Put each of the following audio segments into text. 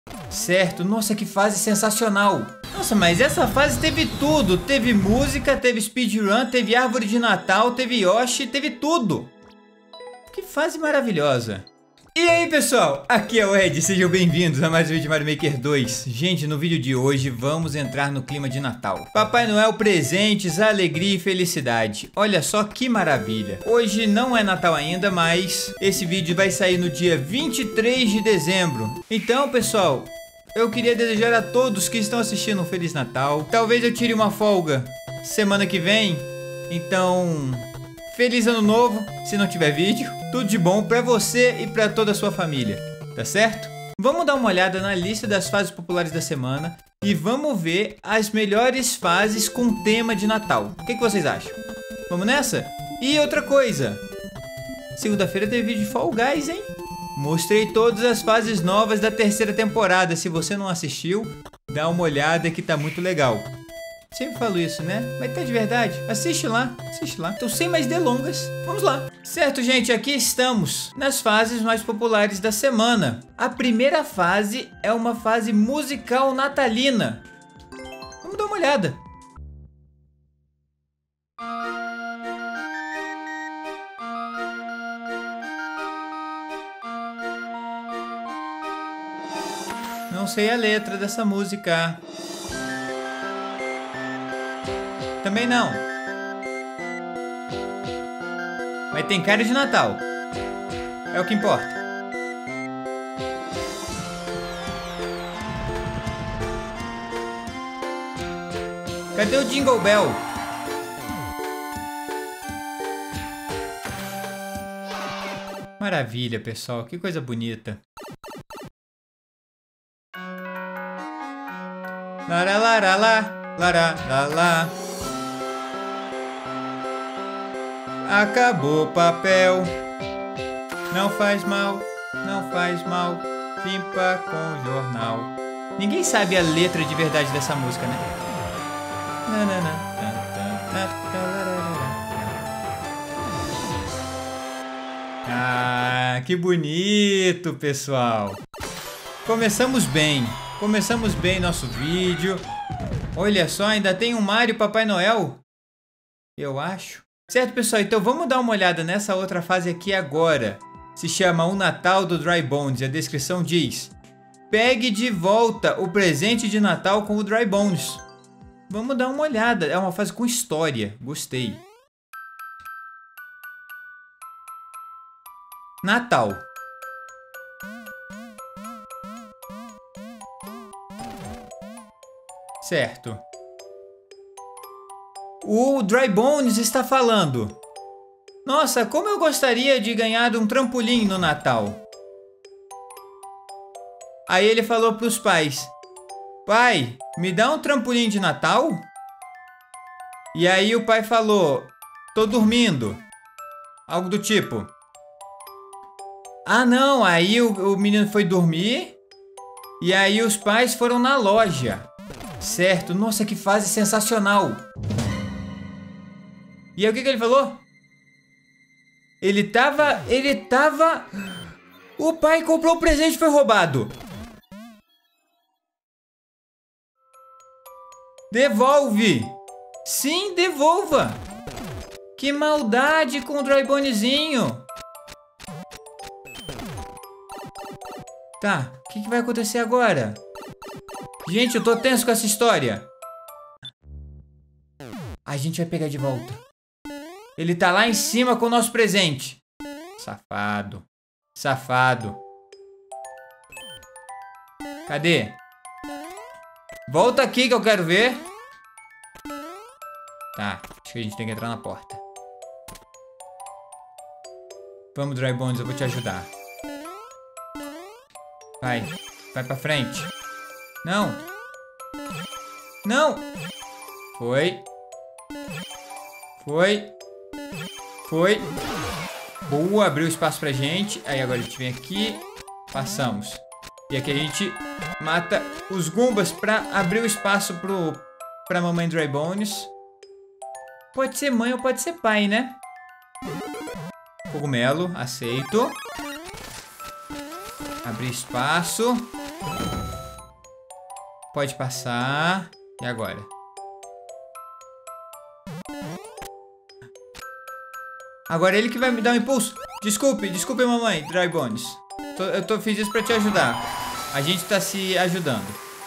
Certo, nossa, que fase sensacional. Nossa, mas essa fase teve tudo. Teve música, teve speedrun, teve árvore de Natal, teve Yoshi, teve tudo. Que fase maravilhosa. E aí, pessoal, aqui é o Ed, sejam bem-vindos a mais um vídeo de Mario Maker 2. Gente, no vídeo de hoje vamos entrar no clima de Natal. Papai Noel, presentes, alegria e felicidade. Olha só que maravilha. Hoje não é Natal ainda, mas esse vídeo vai sair no dia 23 de dezembro. Então, pessoal, eu queria desejar a todos que estão assistindo um Feliz Natal. Talvez eu tire uma folga semana que vem, então... Feliz Ano Novo, se não tiver vídeo. Tudo de bom pra você e pra toda a sua família, tá certo? Vamos dar uma olhada na lista das fases populares da semana e vamos ver as melhores fases com tema de Natal. O que vocês acham? Vamos nessa? E outra coisa, segunda-feira teve vídeo de Fall Guys, hein? Mostrei todas as fases novas da terceira temporada. Se você não assistiu, dá uma olhada que tá muito legal. Sempre falo isso, né? Mas tá de verdade. Assiste lá, assiste lá. Então, sem mais delongas, vamos lá. Certo, gente, aqui estamos nas fases mais populares da semana. A primeira fase é uma fase musical natalina. Vamos dar uma olhada. Não sei a letra dessa música. Também não. Mas tem cara de Natal. É o que importa. Cadê o Jingle Bell? Maravilha, pessoal. Que coisa bonita. Lará, lará, lá. Acabou o papel. Não faz mal, não faz mal. Limpa com jornal. Ninguém sabe a letra de verdade dessa música, né? Ah, que bonito, pessoal. Começamos bem nosso vídeo. Olha só, ainda tem um Mario Papai Noel, eu acho. Certo, pessoal, então vamos dar uma olhada nessa outra fase aqui agora. Se chama O Natal do Dry Bones e a descrição diz: pegue de volta o presente de Natal com o Dry Bones. Vamos dar uma olhada, é uma fase com história, gostei. Natal. Certo. O Dry Bones está falando: nossa, como eu gostaria de ganhar um trampolim no Natal. Aí ele falou para os pais: pai, me dá um trampolim de Natal? E aí o pai falou: tô dormindo. Algo do tipo. Ah não, aí o menino foi dormir. E aí os pais foram na loja. Certo, nossa, que fase sensacional. E aí o que ele falou? Ele tava... O pai comprou o presente e foi roubado. Devolve. Sim, devolva. Que maldade com o Dry Bonezinho. Tá, o que vai acontecer agora? Gente, eu tô tenso com essa história. A gente vai pegar de volta. Ele tá lá em cima com o nosso presente. Safado. Safado. Cadê? Volta aqui que eu quero ver. Tá, acho que a gente tem que entrar na porta. Vamos, Dry Bones, eu vou te ajudar. Vai pra frente. Não. Não. Foi. Boa, abriu espaço pra gente. Aí agora a gente vem aqui. Passamos. E aqui a gente mata os Goombas pra abrir o espaço pra mamãe Dry Bones. Pode ser mãe ou pode ser pai, né? Cogumelo, aceito. Abrir espaço. Pode passar. E agora? Agora ele que vai me dar um impulso. Desculpe, mamãe, Dry Bones. Fiz isso pra te ajudar. A gente tá se ajudando.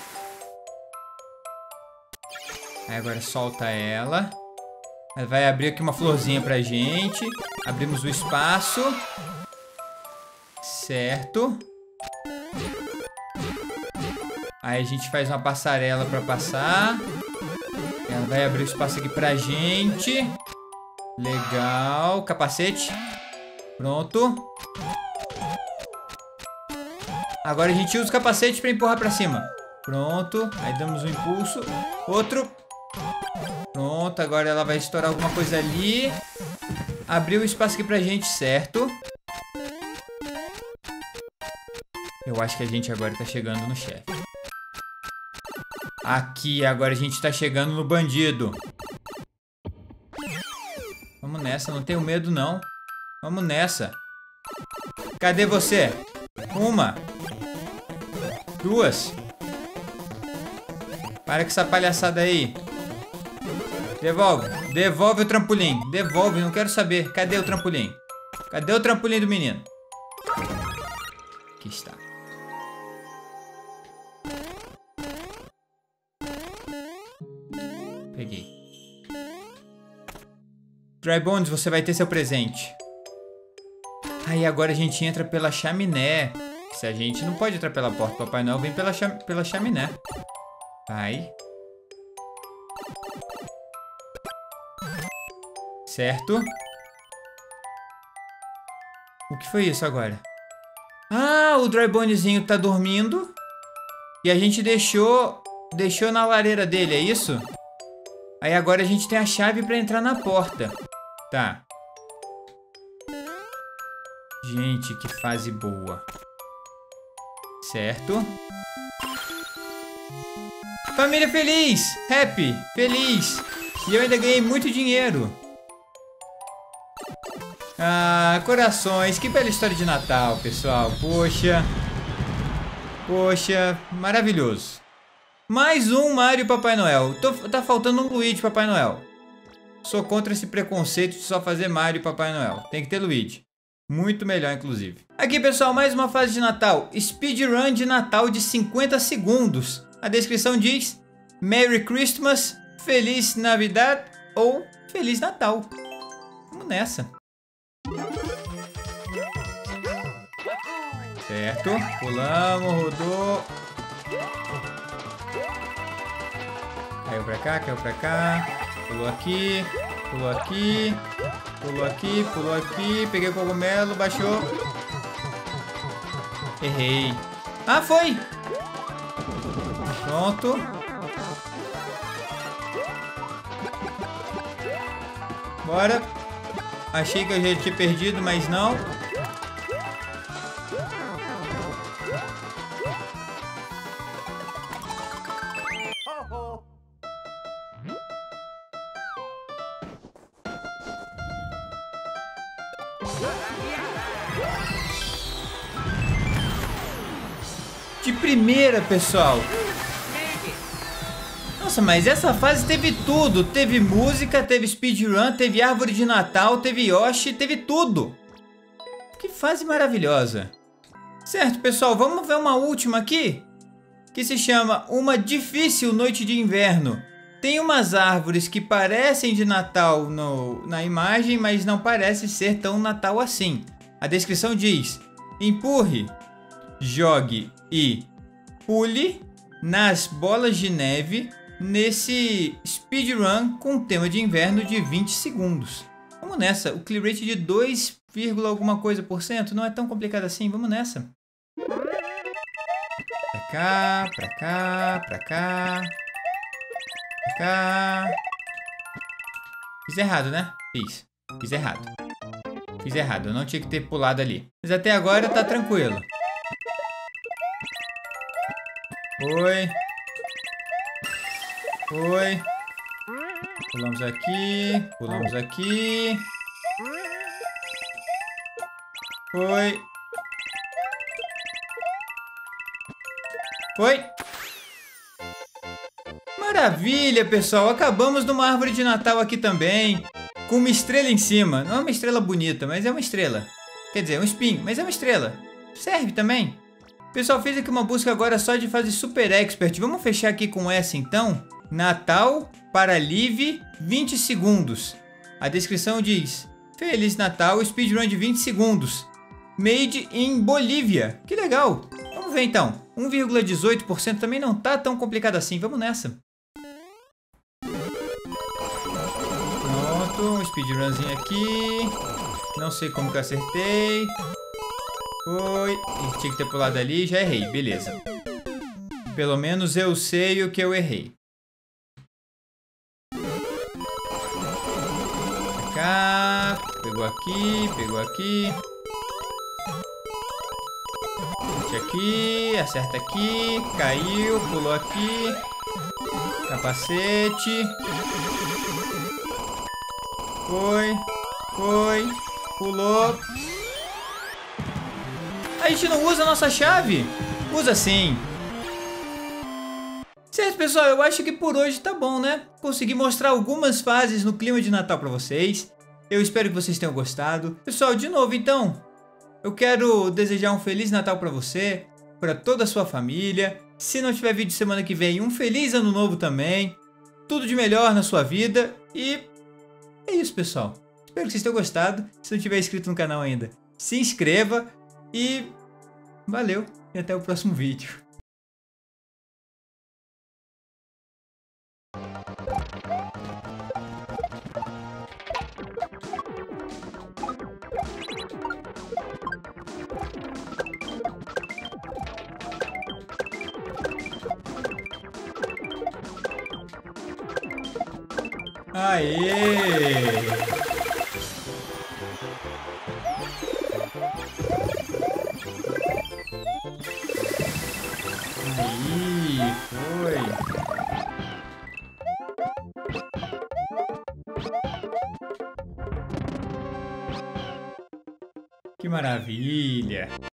Aí agora solta ela. Ela vai abrir aqui uma florzinha pra gente. Abrimos o espaço. Certo. Aí a gente faz uma passarela pra passar. Ela vai abrir o espaço aqui pra gente. Legal. Capacete. Pronto. Agora a gente usa o capacete pra empurrar pra cima. Pronto. Aí damos um impulso. Outro. Pronto. Agora ela vai estourar alguma coisa ali. Abriu o espaço aqui pra gente, certo? Eu acho que a gente agora tá chegando no chefe. Aqui, agora a gente tá chegando no bandido. Vamos nessa, não tenho medo não. Vamos nessa. Cadê você? Uma. Duas. Para com essa palhaçada aí. Devolve. Devolve o trampolim. Devolve, não quero saber. Cadê o trampolim? Cadê o trampolim do menino? Aqui está. Peguei. Dry Bones, você vai ter seu presente. Aí agora a gente entra pela chaminé. Se a gente não pode entrar pela porta, Papai Noel vem pela chaminé. Vai. Certo. O que foi isso agora? Ah, o Dry Bonezinho tá dormindo. E a gente deixou na lareira dele, é isso? Aí agora a gente tem a chave pra entrar na porta. Tá. Gente, que fase boa. Certo. Família feliz! Happy! Feliz! E eu ainda ganhei muito dinheiro. Ah, corações. Que bela história de Natal, pessoal. Poxa. Poxa, maravilhoso. Mais um Mario Papai Noel. Tá faltando um Luigi Papai Noel. Sou contra esse preconceito de só fazer Mario Papai Noel. Tem que ter Luigi. Muito melhor, inclusive. Aqui, pessoal, mais uma fase de Natal. Speedrun de Natal de 50 segundos. A descrição diz: Merry Christmas, Feliz Navidad ou Feliz Natal. Vamos nessa. Certo. Pulamos, rodou. Caiu pra cá, caiu pra cá. Pulou aqui, pulou aqui. Pulou aqui, pulou aqui. Peguei o cogumelo, baixou. Errei. Ah, foi! Pronto. Bora. Achei que eu já tinha perdido, mas não. De primeira, pessoal. Nossa, mas essa fase teve tudo. Teve música, teve speedrun, teve árvore de Natal, teve Yoshi, teve tudo. Que fase maravilhosa. Certo, pessoal, vamos ver uma última aqui, que se chama Uma Difícil Noite de Inverno. Tem umas árvores que parecem de Natal na imagem, mas não parece ser tão Natal assim. A descrição diz: empurre, jogue e pule nas bolas de neve nesse speedrun com tema de inverno de 20 segundos. Vamos nessa. O clear rate de 2, alguma coisa por cento não é tão complicado assim. Vamos nessa. Pra cá, pra cá, pra cá. Pra cá. Fiz errado, né? Fiz errado. Fiz errado. Eu não tinha que ter pulado ali. Mas até agora tá tranquilo. Foi. Foi. Pulamos aqui. Pulamos aqui. Foi. Foi. Maravilha, pessoal. Acabamos numa árvore de Natal aqui também. Com uma estrela em cima. Não é uma estrela bonita, mas é uma estrela. Quer dizer, é um espinho, mas é uma estrela. Serve também. Pessoal, fiz aqui uma busca agora só de fase Super Expert. Vamos fechar aqui com essa então. Natal para Live 20 segundos. A descrição diz: Feliz Natal, speedrun de 20 segundos. Made in Bolívia. Que legal. Vamos ver então. 1,18% também não tá tão complicado assim. Vamos nessa. Pronto, um speedrunzinho aqui. Não sei como que eu acertei. Foi. Tinha que ter pulado ali, já errei. Beleza. Pelo menos eu sei o que eu errei. Cá. Pegou aqui, pegou aqui. Aqui, acerta aqui, caiu, pulou aqui, capacete, foi, pulou. A gente não usa a nossa chave? Usa sim. Certo, pessoal, eu acho que por hoje tá bom, né? Consegui mostrar algumas fases no clima de Natal pra vocês. Eu espero que vocês tenham gostado. Pessoal, de novo então, eu quero desejar um Feliz Natal para você, para toda a sua família. Se não tiver vídeo semana que vem, um Feliz Ano Novo também. Tudo de melhor na sua vida. E é isso, pessoal. Espero que vocês tenham gostado. Se não tiver inscrito no canal ainda, se inscreva. E valeu. E até o próximo vídeo. Aê! Aí, foi! Que maravilha!